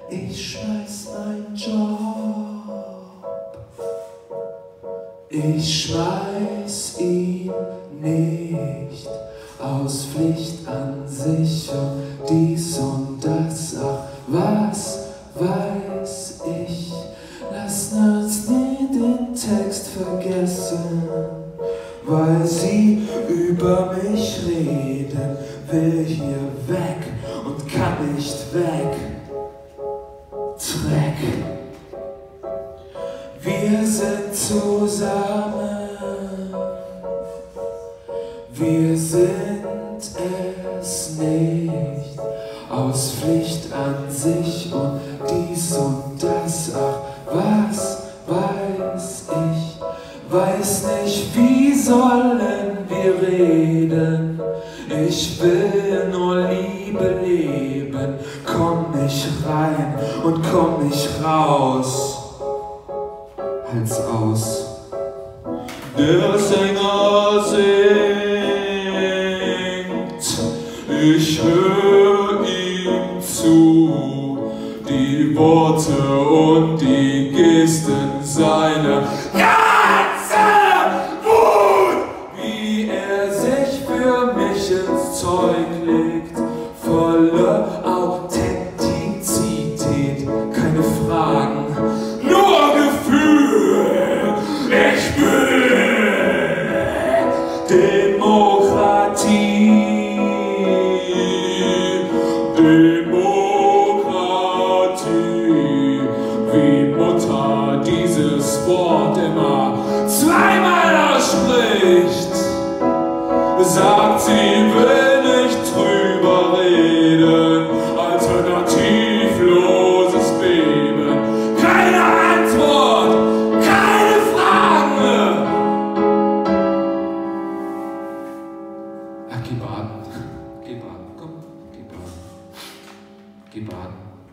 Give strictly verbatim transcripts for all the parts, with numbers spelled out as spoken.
Ich schmeiß meinen Job, ich schmeiß ihn nicht, aus Pflicht an sich und dies und das, ach, was weiß ich. Lassen uns nie den Text vergessen, weil sie über mich reden, will hier weg und kann nicht weg. Dreck. Wir sind zusammen, wir sind es nicht, aus Pflicht an sich und dies und das, ach, was weiß ich, weiß nicht, wie sollen wir reden, ich will nur Liebe leben, komm nicht rein und komm nicht raus. Hals aus. Der Sänger singt, ich höre ihm zu, die Worte und die Gesten seiner ganze Wut, wie er sich für mich ins Zeug legt, volle Authentizität, keine Fragen, nur Gefühl. Ich will Demokratie, Demokratie, wie Mutter dieses Wort immer zweimal ausspricht, sagt, sie will nicht drüber reden, alternativloses Beben, keine Antwort, keine Fragen. Ach, geh baden, geh baden, komm, geh baden, geh baden.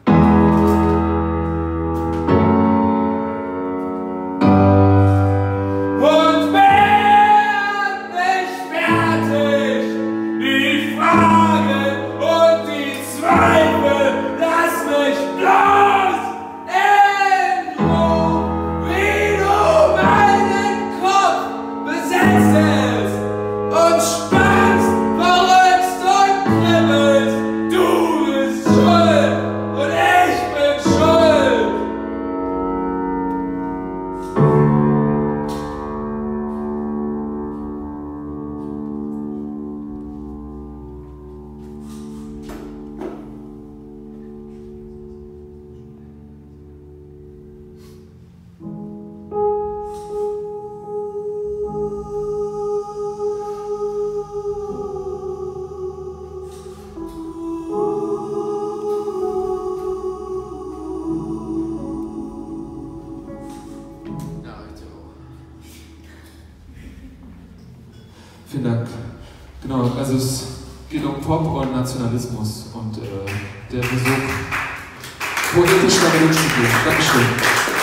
Und werd nicht fertig, die Fragen und die Zweifel, lass mich bloß in Ruhe, wie du meinen Kopf besetzest und spannst, verrückst und kribbelst. Du bist schuld und ich bin schuld. Vielen Dank. Genau, also es geht um Pop und Nationalismus und äh, der Versuch, poetisch damit umzugehen. Dankeschön.